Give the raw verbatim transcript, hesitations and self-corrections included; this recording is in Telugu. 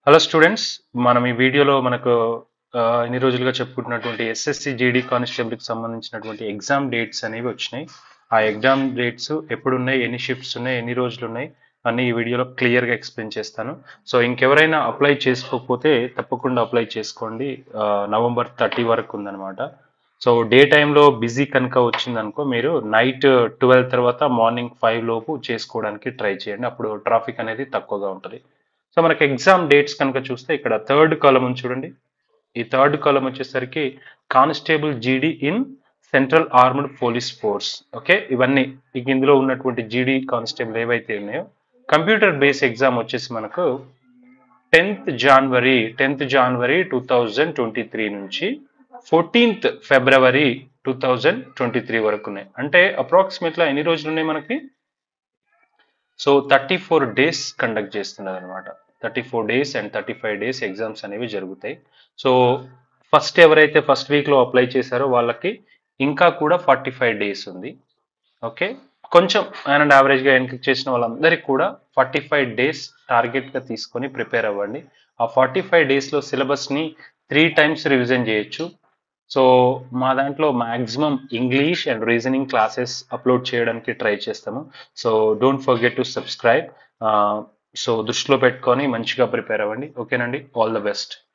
హలో స్టూడెంట్స్, మనం ఈ వీడియోలో మనకు ఆ, ఎన్ని రోజులుగా చెప్పుకుంటున్నటువంటి ఎస్ఎస్సి జీడీ కానిస్టేబుల్కి సంబంధించినటువంటి ఎగ్జామ్ డేట్స్ అనేవి వచ్చినాయి. ఆ ఎగ్జామ్ డేట్స్ ఎప్పుడు ఉన్నాయి, ఎన్ని షిఫ్ట్స్ ఉన్నాయి, ఎన్ని రోజులు ఉన్నాయి అన్ని ఈ వీడియోలో క్లియర్గా ఎక్స్ప్లెయిన్ చేస్తాను. సో ఇంకెవరైనా అప్లై చేసుకోకపోతే తప్పకుండా అప్లై చేసుకోండి. ఆ, నవంబర్ థర్టీ వరకు ఉందన్నమాట. సో డే టైంలో బిజీ కనుక వచ్చిందనుకో మీరు నైట్ ట్వెల్వ్ తర్వాత మార్నింగ్ ఫైవ్ లోపు చేసుకోవడానికి ట్రై చేయండి. అప్పుడు ట్రాఫిక్ అనేది తక్కువగా ఉంటుంది. సో మనకి ఎగ్జామ్ డేట్స్ కనుక చూస్తే ఇక్కడ థర్డ్ కాలం ఉంది చూడండి. ఈ థర్డ్ కాలం వచ్చేసరికి constable GD in central armed police force. Okay, ఇవన్నీ ఇక ఇందులో ఉన్నటువంటి జీడీ కానిస్టేబుల్ ఏవైతే ఉన్నాయో కంప్యూటర్ బేస్ ఎగ్జామ్ వచ్చేసి మనకు tenth January tenth January two thousand twenty three నుంచి fourteenth February two thousand twenty three వరకు ఉన్నాయి. అంటే అప్రాక్సిమేట్గా ఎన్ని రోజులు ఉన్నాయి మనకి? So thirty four days conduct చేస్తున్నారు అనమాట. Thirty four days and thirty five days exams అనేవి జరుగుతాయి. సో ఫస్ట్ ఎవరైతే ఫస్ట్ వీక్లో అప్లై చేశారో వాళ్ళకి ఇంకా కూడా ఫార్టీ ఫైవ్ డేస్ ఉంది. ఓకే, కొంచెం అండ్ యావరేజ్గా ఎన్క్లిక్ చేసిన వాళ్ళందరికీ కూడా ఫార్టీ ఫైవ్ డేస్ టార్గెట్గా తీసుకొని ప్రిపేర్ అవ్వండి. ఆ ఫార్టీ ఫైవ్ డేస్లో సిలబస్ని త్రీ టైమ్స్ రివిజన్ చేయొచ్చు. సో మా దాంట్లో maximum English and reasoning classes upload చేయడానికి ట్రై చేస్తాము. So don't forget to subscribe. So దృష్టిలో పెట్టుకొని మంచిగా ప్రిపేర్ అవ్వండి. ఓకేనండి, ఆల్ ద బెస్ట్.